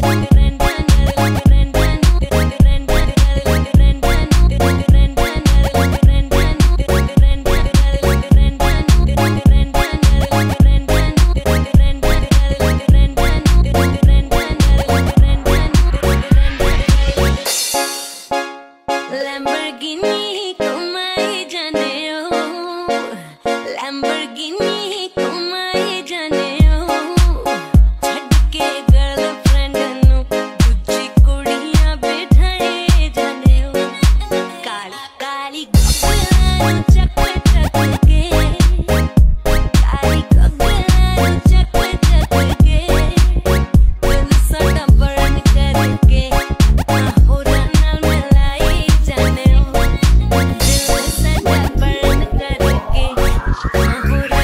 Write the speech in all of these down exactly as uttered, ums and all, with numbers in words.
Lamborghini kumai jane ho, Lamborghini kumai jane ho, chhad ke girlfriend nu dooji kudiyan bithai jane ho, kali kali gablan chak chak ke, kali gablan chak chak ke, dil sada burn karke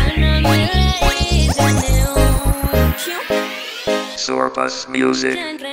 Surplus music.